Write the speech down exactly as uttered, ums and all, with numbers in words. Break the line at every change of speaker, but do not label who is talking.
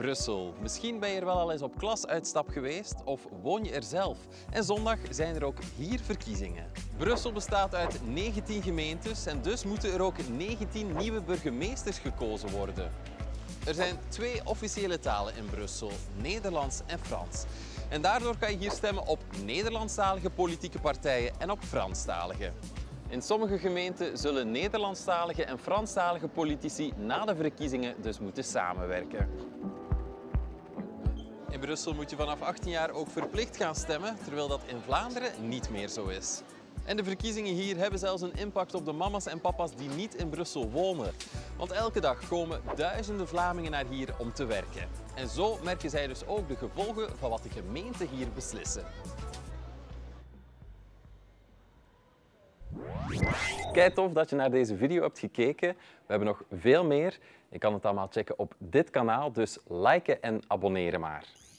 Brussel. Misschien ben je er wel al eens op klasuitstap geweest of woon je er zelf. En zondag zijn er ook hier verkiezingen. Brussel bestaat uit negentien gemeentes en dus moeten er ook negentien nieuwe burgemeesters gekozen worden. Er zijn twee officiële talen in Brussel, Nederlands en Frans. En daardoor kan je hier stemmen op Nederlandstalige politieke partijen en op Franstalige. In sommige gemeenten zullen Nederlandstalige en Franstalige politici na de verkiezingen dus moeten samenwerken. In Brussel moet je vanaf achttien jaar ook verplicht gaan stemmen, terwijl dat in Vlaanderen niet meer zo is. En de verkiezingen hier hebben zelfs een impact op de mama's en papa's die niet in Brussel wonen. Want elke dag komen duizenden Vlamingen naar hier om te werken. En zo merken zij dus ook de gevolgen van wat de gemeenten hier beslissen. Kijk, tof dat je naar deze video hebt gekeken. We hebben nog veel meer. Je kan het allemaal checken op dit kanaal, dus liken en abonneren maar.